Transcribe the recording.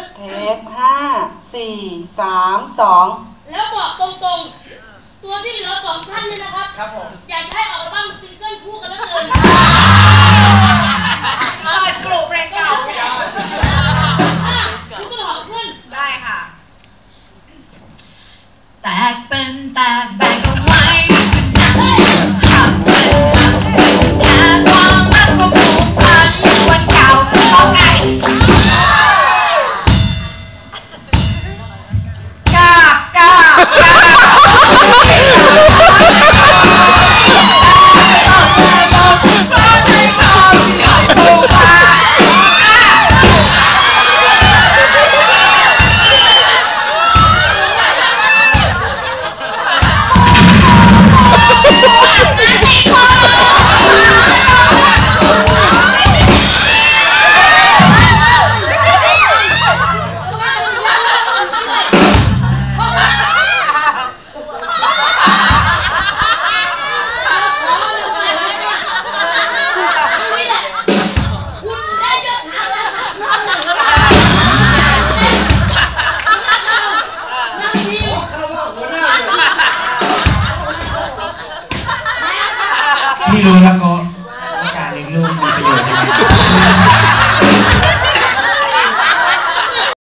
เทป5 4 3 2 แล้วบอกตรงๆตัวที่เหลือ2ท่านนี่นะครับครับผมอยากให้ออกบ้างซิงเกิลคู่กันแล้วเกินเปิดกลุ่มเพลงเก่าคุณต้นหอมขึ้นได้ค่ะแตกเป็นแตกแบ่งเอาไว้หักเป็นแต่ความรักก็ผูกพันวันเก่าต้องไงกาบพี่รู้แล้วก็การเลี้ยงลูกมีประโยชน์ยังไง